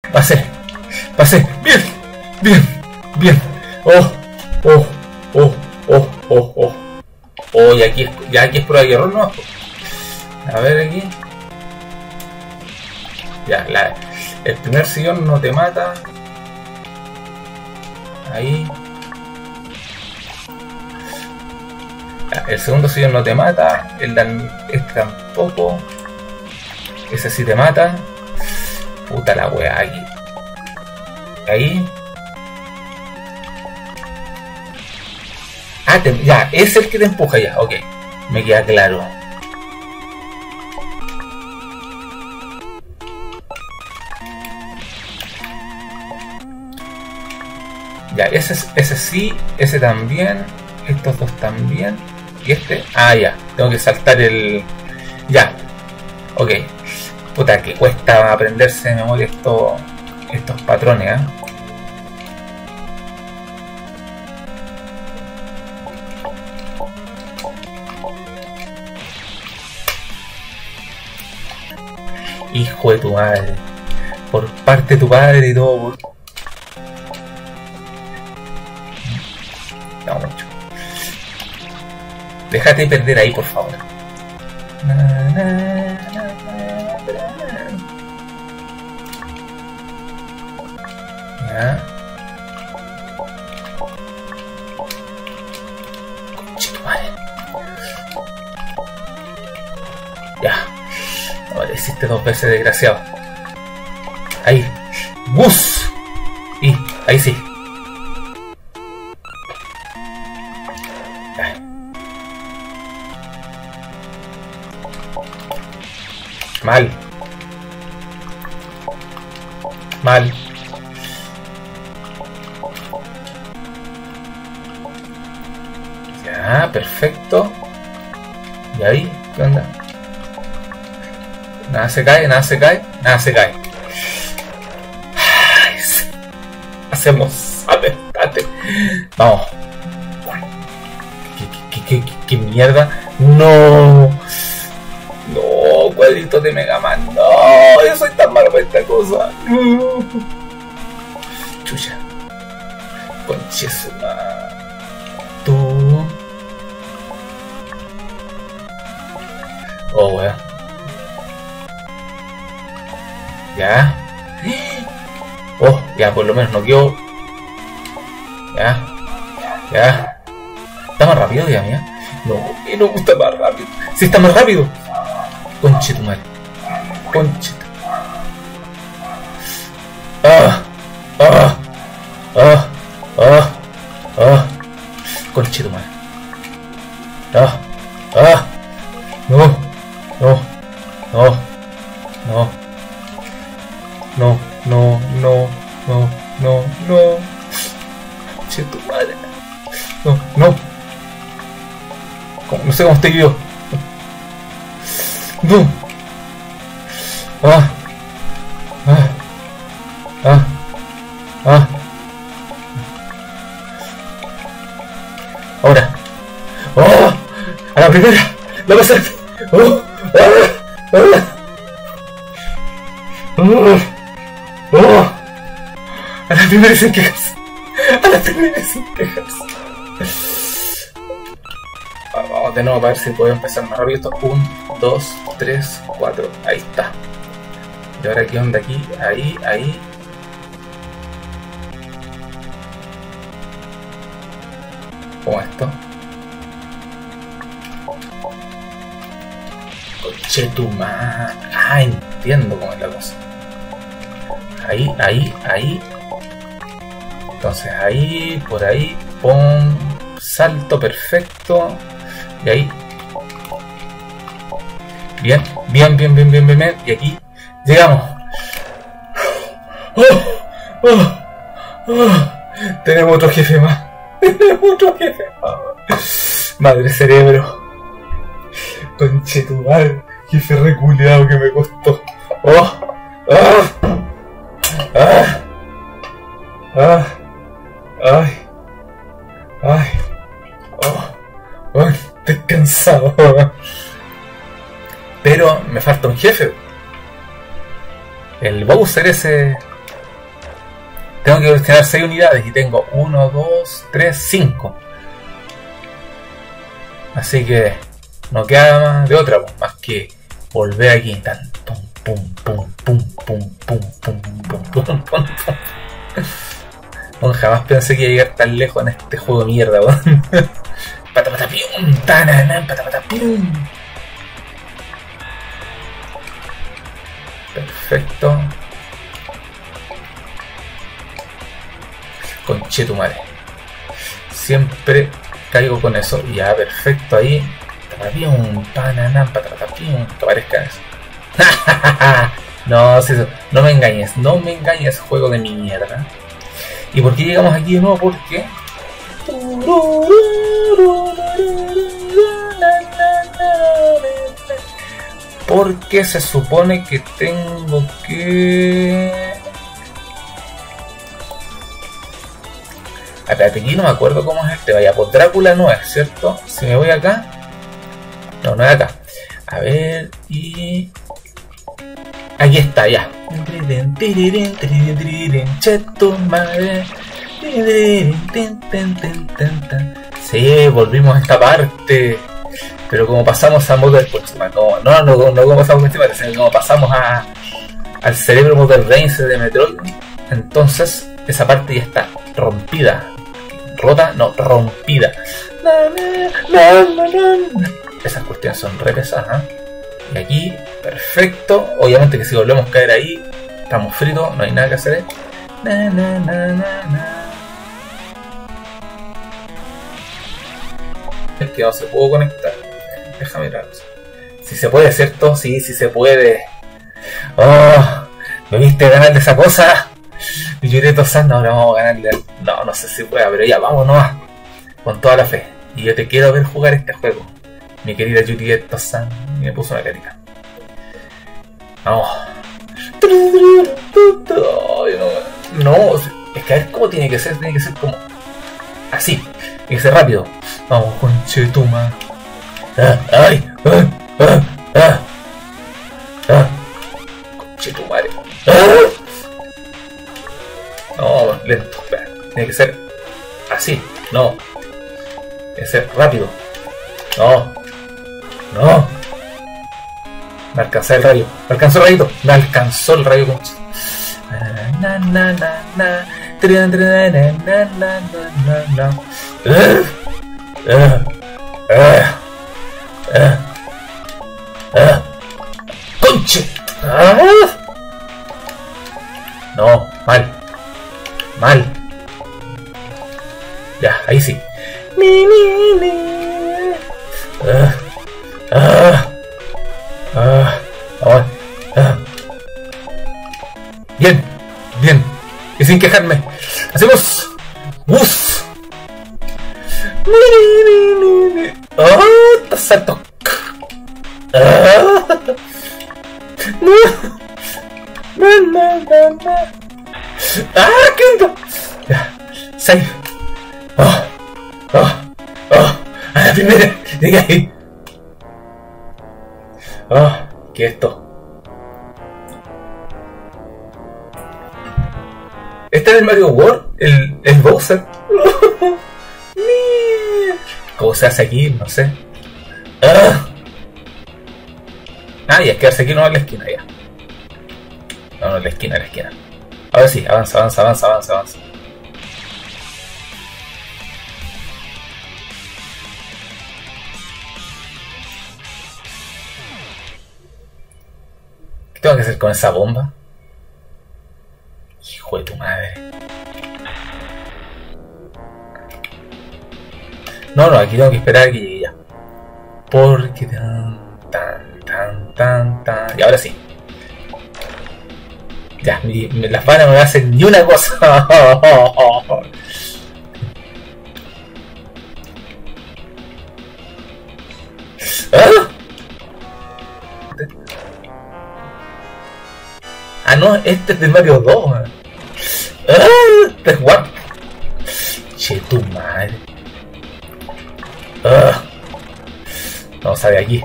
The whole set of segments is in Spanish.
Pasé. Pasé. Bien. Bien. Bien. Oh. Oh. Oh. Oh. Oh. Oh. Oh, y aquí es prueba de error, ¿no? A ver aquí. Ya, el primer sillón no te mata. Ahí. Ya, el segundo sillón no te mata. Este tampoco. Ese sí te mata. Puta la wea, aquí. Ahí. Ah, ya, es el que te empuja ya, ok. Me queda claro. Ya, ese sí, ese también. Estos dos también. Y este, ah ya, tengo que saltar el... Ya, ok. Puta, que cuesta aprenderse de memoria estos patrones, ¿eh? Hijo de tu madre. Por parte de tu padre y todo. No mucho. Déjate perder ahí, por favor. Ya. Conche tu madre. Ya. Ahora hiciste 2 veces, desgraciado. Ahí. ¡Bus! Y ahí sí. Mal. Mal. Ya, perfecto. Y ahí, ¿qué onda? Nada se cae, nada se cae, nada se cae. Ay, sí. Hacemos atentate. Vamos. ¿Qué mierda? No. No, cuadrito de Mega Man. No, yo soy tan malo para esta cosa. No. Chucha. Conchesuma. Tú. Oh, weón. Ya. Oh, ya, por lo menos no quedó. Ya. Ya. Está más rápido ya, mía. No, que no gusta más rápido. Si está más rápido. Conche tu madre. Conche. Ah. Ah. Ah. Ah. Ah. Conche tu madre. Ah. Ah. No. No. No. No. No. No. No. No. No. No. Conche tu madre. No. No. No sé cómo estoy yo. No. Ah. Ah. Ah. Ah. Ahora. Oh. A la primera. La pasaste. Oh. Ah. Ah. Oh. Oh. A la primera sin quejas. A la primera sin quejas. Vamos de nuevo para ver si puedo empezar más rápido esto. 1, 2, 3, 4. Ahí está. Y ahora qué onda aquí. Ahí, ahí. ¿Cómo esto? Conchetumá. Ah, entiendo cómo es la cosa. Ahí, ahí, ahí. Entonces ahí, por ahí. Pum. Salto perfecto. Y ahí. Bien, bien, bien, bien, bien, bien, bien. Y aquí llegamos. Oh, oh, oh. Tenemos otro jefe más. Tenemos otro jefe más. Madre cerebro. Conche tu madre. Jefe reculeado que me costó. Oh. Ah. Ah. Ah. Ay. Ay. Oh. Oh. Estoy cansado. Pero me falta un jefe. El Bowser ese Tengo que coleccionar 6 unidades y tengo 1, 2, 3, 5. Así que no queda más de otra, pues, más que volver aquí. Tan, pum, pum, pum, pum, pum, pum, pum, pum, pum, pum, pum. Bueno, jamás pensé que iba a llegar tan lejos en este juego de mierda, weón. Pata pata pium, tanana, pata pata pium. Perfecto. Conchetumare. Siempre caigo con eso. Ya, perfecto ahí. Patapium, pananam, patatapium. Que aparezca eso. No, no me engañes. No me engañes, juego de mierda. ¿Y por qué llegamos aquí de nuevo? Porque porque se supone que tengo que... Espérate, aquí no me acuerdo cómo es el tema. Ya, por Drácula no es, ¿cierto? Si me voy acá... No, no es acá. A ver, y... Aquí está, ya. Sí, volvimos a esta parte. Pero como pasamos a Mother... No como pasamos a esta parte, sino como pasamos al cerebro Mother Brains de Metroid. Entonces, esa parte ya está rompida. ¿Rota? No, rompida. Esas cuestiones son re pesadas, ¿eh? Y aquí, perfecto. Obviamente que si volvemos a caer ahí, estamos fritos, no hay nada que hacer. Es que no se puede conectar. Déjame mirar. Si se puede, ¿cierto? Sí, sí se puede. Oh, ¿me viste ganar de esa cosa? Y Yuri Tosan, ahora vamos a ganarle. No, no sé si pueda, pero ya, vamos nomás. Con toda la fe. Y yo te quiero ver jugar este juego. Mi querida Yuri Tosan. Y me puso una carita. Vamos. No, es que a ver cómo tiene que ser como así, tiene que ser rápido. Vamos, conchetuma. Ay, conchetumare. No, lento, espera. Tiene que ser así, no. Tiene que ser rápido. No. Me alcanzó el rayo. Me alcanzó el rayito. Me alcanzó el rayo, concha. ¡Conche! No, mal. Ya, ahí sí. Bien. Y sin quejarme. Hacemos. ¡Uf! ¡Oh! ¡Salto! ¡Qué lindo! Ya. 6. A la primera. Diga ahí. ¿Qué es esto? ¿Este es el Mario World? ¿El Bowser? ¿Cómo se hace aquí? No sé. Y es quedarse aquí no en la esquina ya. No, en la esquina. Ahora sí, avanza. ¿Qué tengo que hacer con esa bomba? Hijo de tu madre. No, aquí tengo que esperar a que llegue ya. Porque tan. Y ahora sí. Ya, las balas no me hacen ni una cosa. No, este es de Mario 2. Este es guapo. Che, tu madre. Vamos a ver aquí.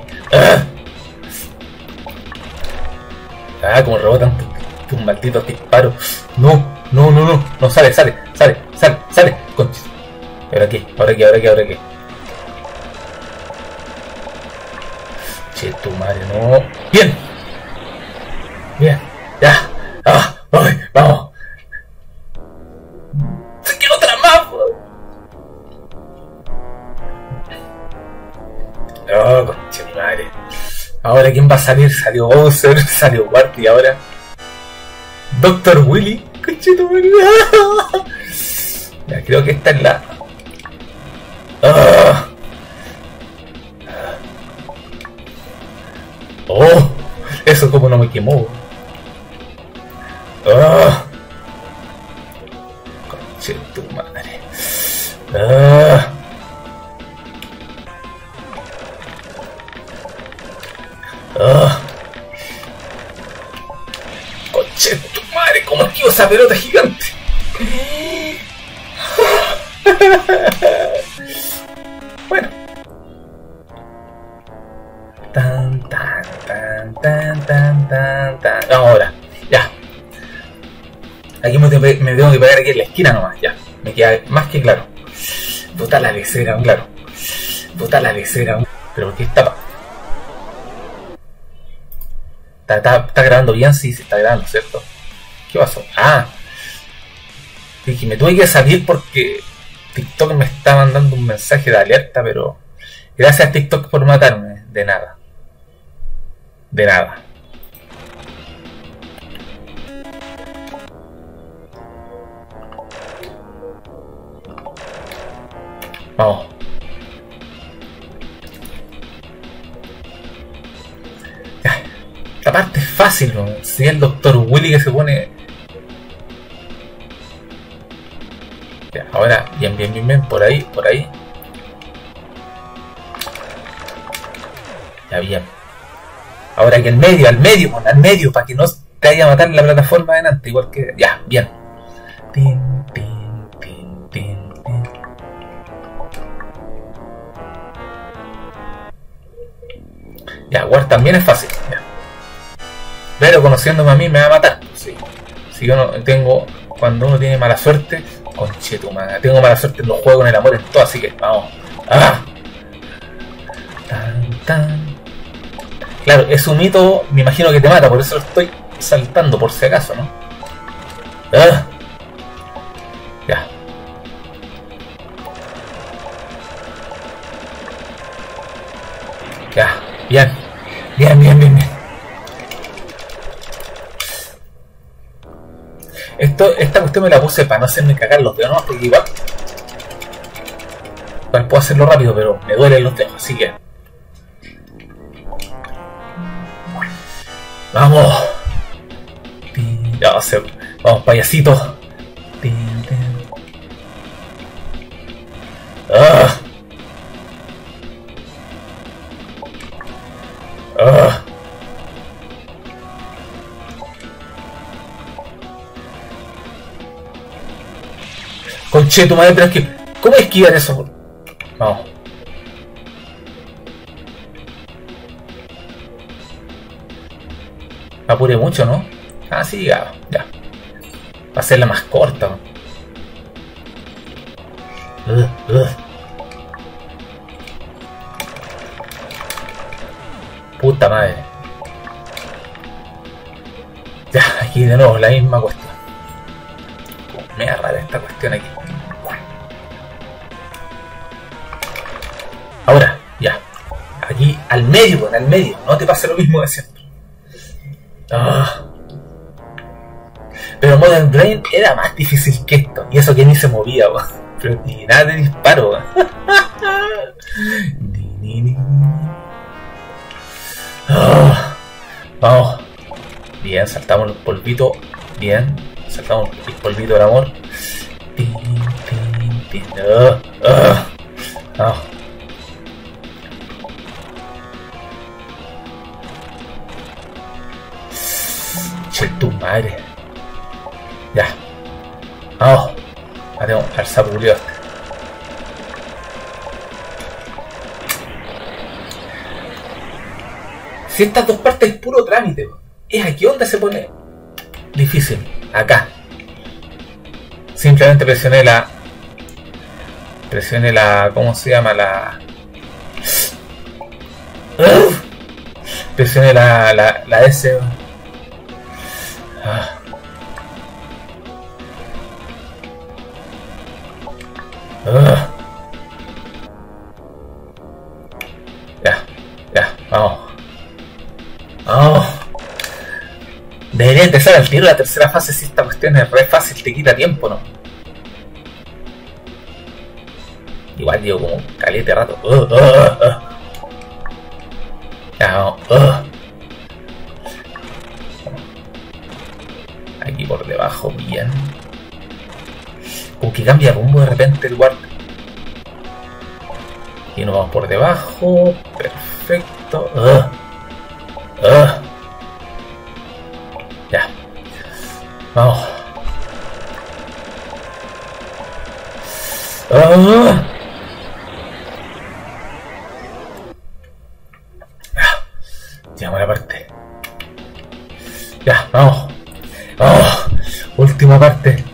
Como rebotan tus malditos disparos. No. No, no, no. No, sale, sale, sale, sale, sale. Concha. ¿Ahora qué? ¿Ahora qué? ¿Ahora qué? ¿Ahora qué? Che, tu madre, no. Bien. Bien. Ya. Ah, voy, vamos. Se quiero otra más. Oh, concha mi madre. Ahora, ¿quién va a salir? Salió Bowser, salió Bart y ahora Dr. Willy. Conchito, ya, creo que esta es la... Oh, eso como no me quemó. Conchito, madre. Conche tu madre, ¿cómo esquivo esa pelota gigante? Bueno. Tan, tan, tan, tan, tan, tan, tan. Ahora, ya. Aquí me tengo que pegar aquí en la esquina nomás, ya. Me queda más que claro. Puta la lecera, claro. Puta la lecera. Pero ¿por qué está? ¿Está grabando bien? Sí, se está grabando, ¿cierto? ¿Qué pasó? Ah, dije, me tuve que salir porque TikTok me está mandando un mensaje de alerta, pero gracias a TikTok por matarme. De nada. De nada. Vamos. Esta parte es fácil, ¿no? Si el Dr. Willy que se pone... Ya, ahora, bien, bien, bien, bien, por ahí, por ahí. Ya, bien. Ahora que al medio, para que no te vaya a matar en la plataforma adelante, igual que... Ya, bien. Tin, tin, tin, tin, tin. Ya, War también es fácil, ya. Pero conociéndome a mí me va a matar. Sí. Si yo no tengo... Cuando uno tiene mala suerte... Conchetumana. Tengo mala suerte en los juegos, en el amor, en todo, así que vamos. ¡Ah! Tan, tan. Claro, es un mito, me imagino que te mata, por eso lo estoy saltando, por si acaso, ¿no? ¡Ah! Ya. Ya, bien. Bien, bien, bien, bien. Esta cuestión me la puse para no hacerme cagar los dedos, ¿no? Porque igual puedo hacerlo rápido, pero me duelen los dedos, así que... ¡Vamos! Vamos, payasito. ¡Ah! ¡Ah! Conche tu madre, pero es que... ¿Cómo esquivar eso? Vamos. Me apuré mucho, ¿no? Ah, sí, ya. Va a ser la más corta. Puta madre. Ya, aquí de nuevo la misma cuestión. Me agarra esta cuestión aquí. Ahora, ya. Aquí al medio, no te pase lo mismo de siempre. Pero Modern Drain era más difícil que esto. Y eso que ni se movía, pero ni nada de disparo. Vamos. Bien, saltamos el polvito. Bien, saltamos el polvito del amor. Che tu madre. Ya. Vamos. Haremos al sapulió. Si estas dos partes es puro trámite, es aquí donde se pone difícil. Acá. Simplemente presioné la... ¿cómo se llama? Presioné la S. Ya, vamos. Debería empezar al tiro la tercera fase si esta cuestión es re fácil, te quita tiempo, ¿no? Igual digo como calete rato. Ya, vamos. Aquí por debajo, bien. Como que cambia rumbo de repente el guardia. Y nos vamos por debajo. Perfecto. Ya. Vamos. Llegamos a la parte. Ya, vamos. Última parte.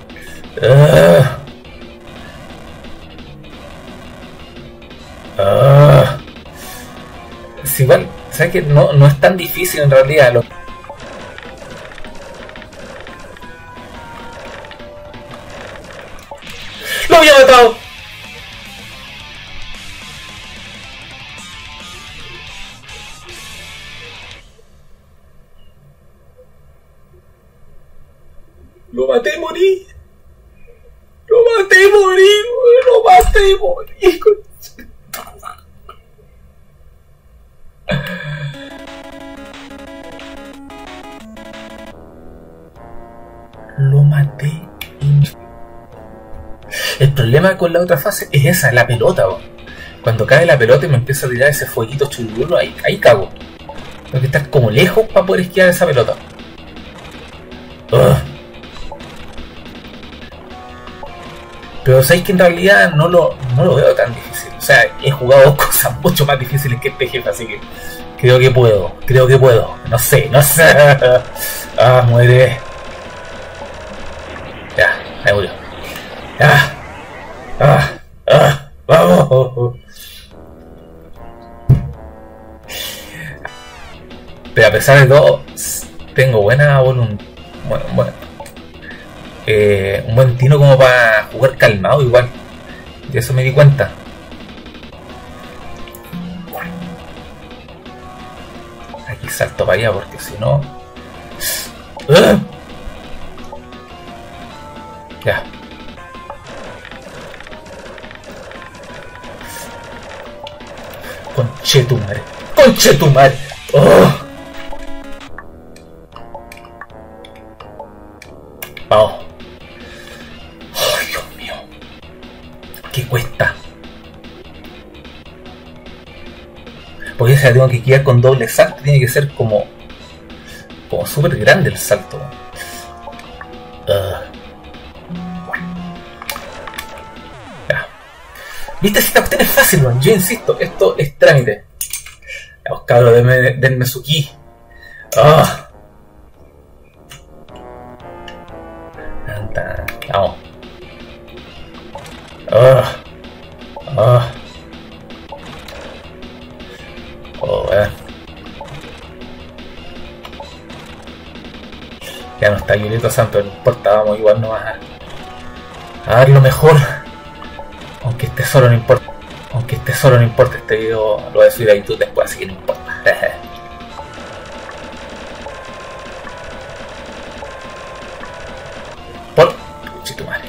Es igual, sabes que no es tan difícil en realidad. ¡Lo había matado! Lo maté y morí. Lo maté y morí. Lo maté. El problema con la otra fase es esa, la pelota. Cuando cae la pelota y me empieza a tirar ese fueguito chululo, ahí cago. Tengo que estar como lejos para poder esquivar esa pelota. Pero sabéis que en realidad no lo veo tan difícil. O sea, he jugado cosas mucho más difíciles que este jefe, así que creo que puedo. No sé. Muere. Ya, ahí murió. Vamos. Pero a pesar de todo, tengo buena voluntad. Un buen tino como para jugar calmado igual. De eso me di cuenta. Aquí salto para allá porque si no... Ya. Conchetumare. Vamos. Ay, Dios mío. ¿Qué cuesta? Porque esa tengo que quedar con doble salto. Tiene que ser como súper grande el salto. Ya. ¿Viste? Si esta cuestión es fácil, man. Yo insisto, esto es trámite. Vamos, cabros, denme su ki. Vamos. Ya no está Yurito San, pero no importa, vamos, igual no vas a dar lo mejor. Aunque esté solo no importa. Este video lo voy a subir a YouTube después, así que no importa. Por tu madre.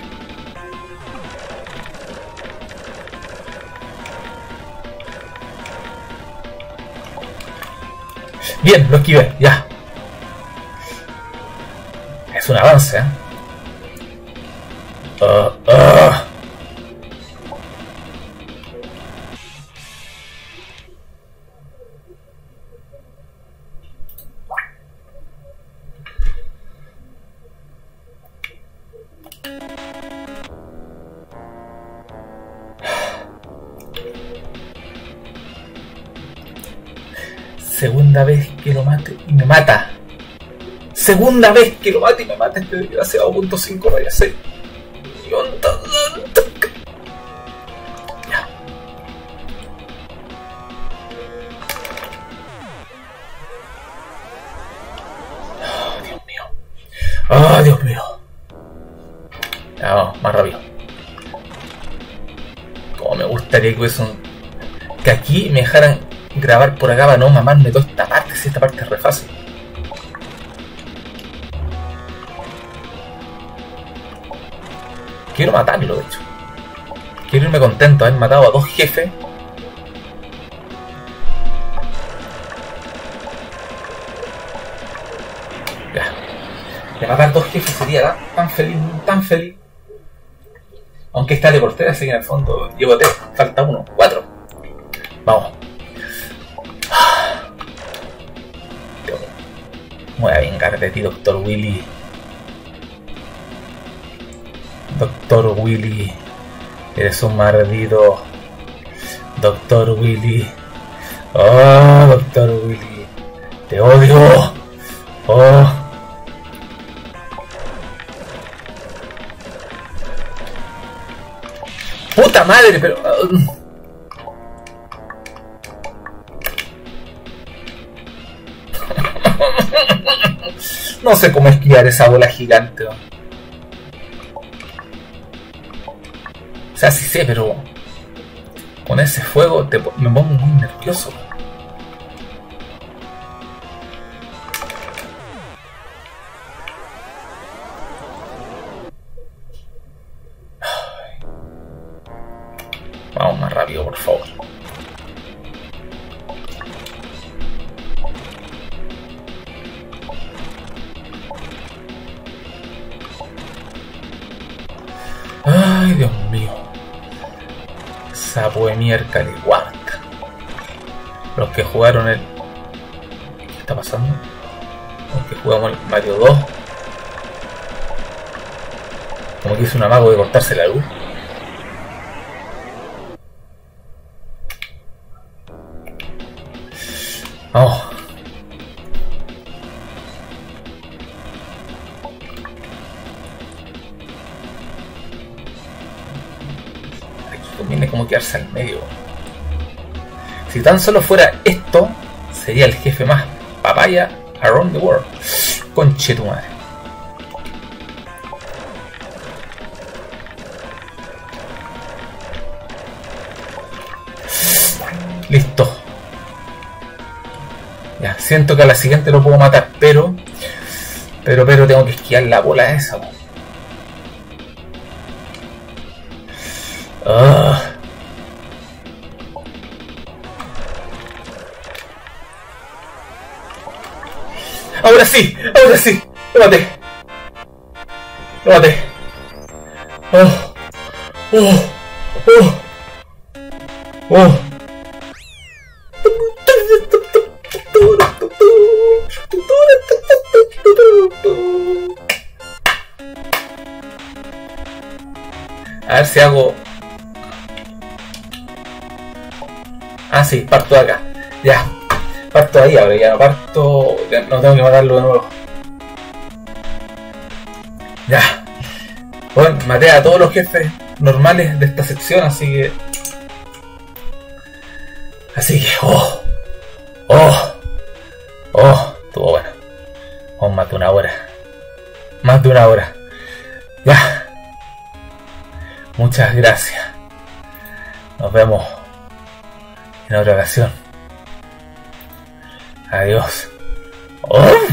Bien, lo esquivé, ya. Es un avance, ¿eh? Segunda vez que lo mate y me mata. Segunda vez que lo mate y me mata este desgraciado .5 raya 6. Ya. Oh, Dios mío. Oh, Dios mío. Ya, vamos, más rápido. Como me gustaría que hubiese que aquí me dejaran grabar por acá para no mamarme toda esta parte, si esta parte es re fácil. Quiero matarlo, de hecho. Quiero irme contento de haber matado a 2 jefes. Ya. De matar 2 jefes sería tan feliz, tan feliz. Aunque está de portera, así que en el fondo llevo 3, falta 1, 4. Vamos. Me voy a vengar de ti, Dr. Willy. Dr. Willy. Eres un maldito. Dr. Willy. Oh, Dr. Willy. Te odio. Oh. Puta madre, pero... No sé cómo esquivar esa bola gigante. O sea, sí sé, pero... Con ese fuego me pongo muy nervioso. Vamos más rápido, por favor. Ay, Dios mío. Sapo de miércoles, guarda. Los que jugaron el... ¿Qué está pasando? Los que jugamos el Mario 2. Como que hizo un amago de cortarse la luz. Vamos. Aquí conviene como quedarse al medio. Si tan solo fuera esto, sería el jefe más papaya around the world. Conche tu madre. Listo. Ya, siento que a la siguiente lo puedo matar, pero tengo que esquivar la bola esa. Ahora sí, lo maté. Lo maté. A ver si hago... Ah, sí, parto de acá. Ya. Parto de ahí ahora, ya no parto... No tengo que matarlo de nuevo. Ya. Bueno, maté a todos los jefes normales de esta sección, así que... estuvo bueno. Más de una hora. Más de una hora. Ya. Muchas gracias. Nos vemos en otra ocasión. Adiós.